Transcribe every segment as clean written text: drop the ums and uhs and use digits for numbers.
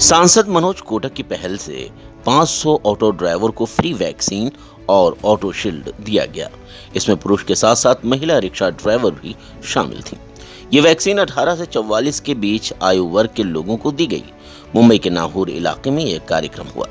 सांसद मनोज कोटक की पहल से 500 ऑटो ड्राइवर को फ्री वैक्सीन और ऑटो शील्ड दिया गया। इसमें पुरुष के साथ साथ महिला रिक्शा ड्राइवर भी शामिल थी। ये वैक्सीन 18 से 44 के बीच आयु वर्ग के लोगों को दी गई। मुंबई के नाहूर इलाके में यह कार्यक्रम हुआ।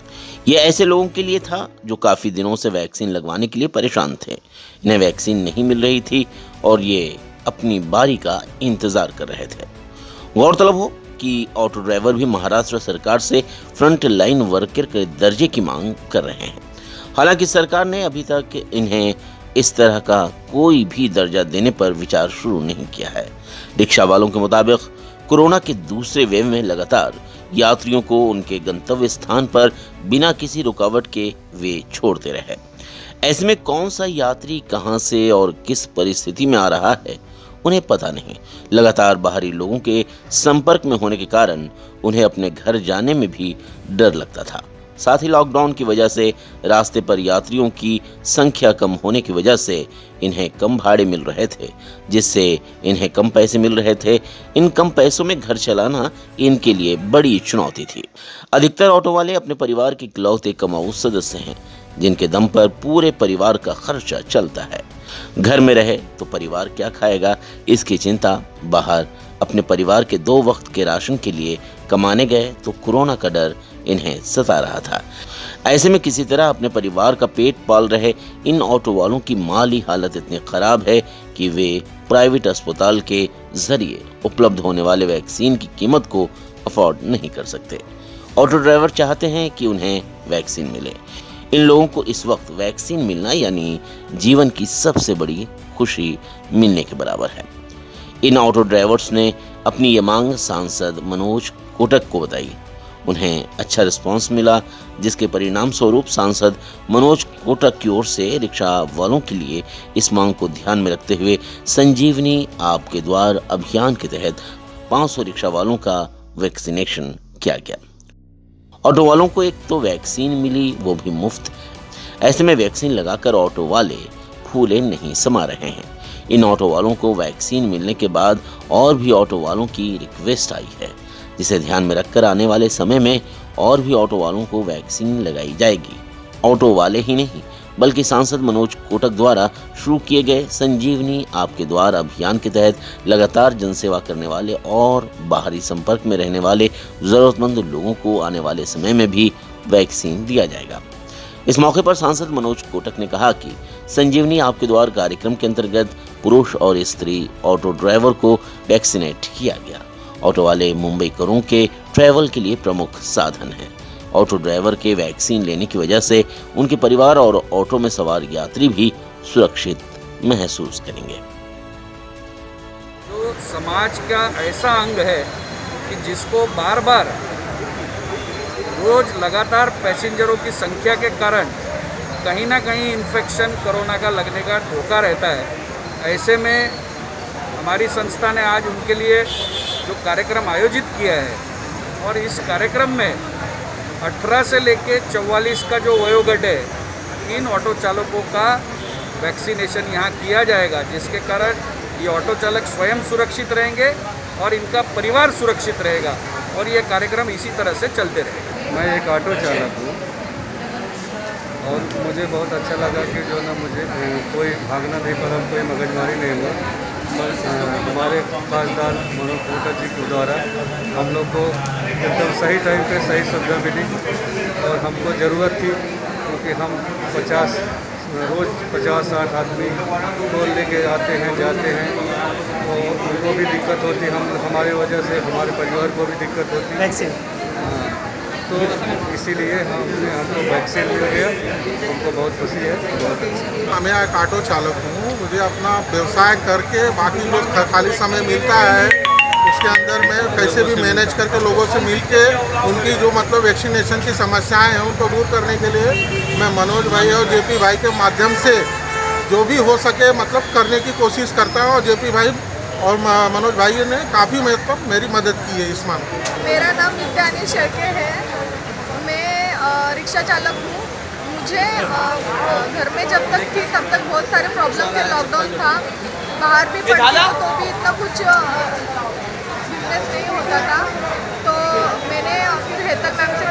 यह ऐसे लोगों के लिए था जो काफी दिनों से वैक्सीन लगवाने के लिए परेशान थे। इन्हें वैक्सीन नहीं मिल रही थी और ये अपनी बारी का इंतजार कर रहे थे। गौरतलब हो कि ऑटो ड्राइवर भी महाराष्ट्र सरकार से फ्रंट लाइन वर्कर के दर्जे की मांग कर रहे हैं। हालांकि सरकार ने अभी तक इन्हें इस तरह का कोई भी दर्जा देने पर विचार शुरू नहीं किया है। रिक्शा वालों के मुताबिक कोरोना के दूसरे वेव में लगातार यात्रियों को उनके गंतव्य स्थान पर बिना किसी रुकावट के वे छोड़ते रहे। ऐसे में कौन सा यात्री कहां से और किस परिस्थिति में आ रहा है उन्हें पता नहीं। लगातार बाहरी लोगों के संपर्क में होने के कारण उन्हें अपने घर जाने में भी डर लगता था। साथ ही लॉकडाउन की वजह से रास्ते पर यात्रियों की संख्या कम होने की वजह से इन्हें कम भाड़े मिल रहे थे, जिससे इन्हें कम पैसे मिल रहे थे। इन कम पैसों में घर चलाना इनके लिए बड़ी चुनौती थी। अधिकतर ऑटो वाले अपने परिवार के इकलौते कमाऊ सदस्य हैं, जिनके दम पर पूरे परिवार का खर्चा चलता है। घर में रहे तो परिवार क्या खाएगा, इसकी चिंता। बाहर अपने परिवार के 2 वक्त के राशन के लिए कमाने गए तो कोरोना का डर इन्हें सता रहा था। ऐसे में किसी तरह अपने परिवार का पेट पाल रहे इन ऑटो वालों की माली हालत इतनी खराब है कि वे प्राइवेट अस्पताल के जरिए उपलब्ध होने वाले वैक्सीन की कीमत को अफोर्ड नहीं कर सकते। ऑटो ड्राइवर चाहते हैं कि उन्हें वैक्सीन मिले। इन लोगों को इस वक्त वैक्सीन मिलना यानी जीवन की सबसे बड़ी खुशी मिलने के बराबर है। इन ऑटो ड्राइवर्स ने अपनी ये मांग सांसद मनोज कोटक को बताई। उन्हें अच्छा रिस्पांस मिला, जिसके परिणाम स्वरूप सांसद मनोज कोटक की ओर से रिक्शा वालों के लिए इस मांग को ध्यान में रखते हुए संजीवनी आपके द्वार अभियान के तहत 500 रिक्शा वालों का वैक्सीनेशन किया गया। ऑटो वालों को एक तो वैक्सीन मिली, वो भी मुफ्त। ऐसे में वैक्सीन लगाकर ऑटो वाले फूले नहीं समा रहे हैं। इन ऑटो वालों को वैक्सीन मिलने के बाद और भी ऑटो वालों की रिक्वेस्ट आई है, जिसे ध्यान में रखकर आने वाले समय में और भी ऑटो वालों को वैक्सीन लगाई जाएगी। ऑटो वाले ही नहीं बल्कि सांसद मनोज कोटक द्वारा शुरू किए गए संजीवनी आपके द्वार अभियान के तहत लगातार जनसेवा करने वाले और बाहरी संपर्क में रहने वाले जरूरतमंद लोगों को आने वाले समय में भी वैक्सीन दिया जाएगा। इस मौके पर सांसद मनोज कोटक ने कहा कि संजीवनी आपके द्वार कार्यक्रम के अंतर्गत पुरुष और स्त्री ऑटो ड्राइवर को वैक्सीनेट किया गया। ऑटो वाले मुंबईकरों के ट्रैवल के लिए प्रमुख साधन हैं। ऑटो ड्राइवर के वैक्सीन लेने की वजह से उनके परिवार और ऑटो में सवार यात्री भी सुरक्षित महसूस करेंगे। जो समाज का ऐसा अंग है कि जिसको बार बार रोज लगातार पैसेंजरों की संख्या के कारण कहीं ना कहीं इन्फेक्शन कोरोना का लगने का धोखा रहता है। ऐसे में हमारी संस्था ने आज उनके लिए जो कार्यक्रम आयोजित किया है और इस कार्यक्रम में 18 से लेके 44 का जो वयोगट है, इन ऑटो चालकों का वैक्सीनेशन यहाँ किया जाएगा, जिसके कारण ये ऑटो चालक स्वयं सुरक्षित रहेंगे और इनका परिवार सुरक्षित रहेगा और ये कार्यक्रम इसी तरह से चलते रहेगा। मैं एक ऑटो चालक हूँ और मुझे बहुत अच्छा लगा कि जो ना मुझे कोई भागना नहीं पड़ा, कोई मगजमारी नहीं हुआ। हमारे खासदार मनोज कोटक जी के द्वारा हम लोग को एकदम सही टाइम पे सही सुविधा मिली और हमको ज़रूरत थी, क्योंकि हम रोज़ 50-60 आदमी को लेके आते हैं जाते हैं, तो उनको भी दिक्कत होती है, हमारे वजह से हमारे परिवार को भी दिक्कत होती है वैक्सीन। तो इसीलिए हमको वैक्सीन मिल गया, हमको बहुत खुशी है, बहुत अच्छा। मैं एक ऑटो चालक हूँ। मुझे अपना व्यवसाय करके बाकी जो खाली समय मिलता है उसके अंदर मैं कैसे भी मैनेज करके लोगों से मिल के उनकी जो मतलब वैक्सीनेशन की समस्याएं हैं उनको दूर करने के लिए मैं मनोज भाई और जेपी भाई के माध्यम से जो भी हो सके मतलब करने की कोशिश करता हूँ। और जेपी भाई और मनोज भाई ने काफ़ी मतलब मेरी मदद की है इस मामले में। मेरा नाम नित्यानी शेरके है। मैं रिक्शा चालक हूँ। मुझे घर में जब तक थी तब तक बहुत सारे प्रॉब्लम थे, लॉकडाउन था, बाहर भी पढ़ती हूँ तो भी इतना कुछ बिजनेस नहीं होता था। तो मैंने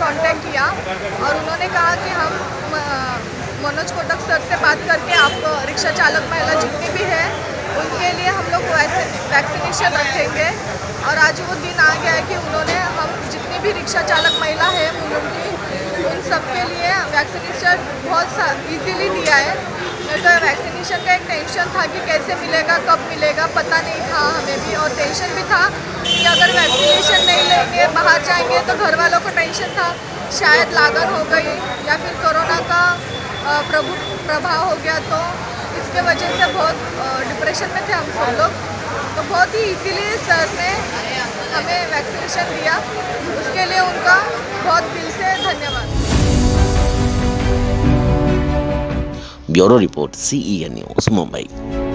कांटेक्ट किया और उन्होंने कहा कि हम मनोज कोटक सर से बात करके आप रिक्शा चालक महिला जितनी भी है उनके लिए हम लोग वैक्सीनेशन रखेंगे। और आज वो दिन आ गया है कि उन्होंने हम जितनी भी रिक्शा चालक महिला है उन सब के लिए वैक्सीनेशन बहुत इजीली दिया है। तो वैक्सीनेशन का एक टेंशन था कि कैसे मिलेगा, कब मिलेगा, पता नहीं था हमें भी, और टेंशन भी था कि अगर वैक्सीनेशन नहीं लेंगे, बाहर जाएंगे तो घर वालों को टेंशन था शायद लागत हो गई या फिर कोरोना का प्रभाव हो गया, तो इसके वजह से बहुत डिप्रेशन में थे हम सब लोग। तो बहुत ही इजीली सर ने हमें वैक्सीनेशन दिया, उसके लिए उनका बहुत दिल से धन्यवाद। Bureau report, CEN news, Mumbai.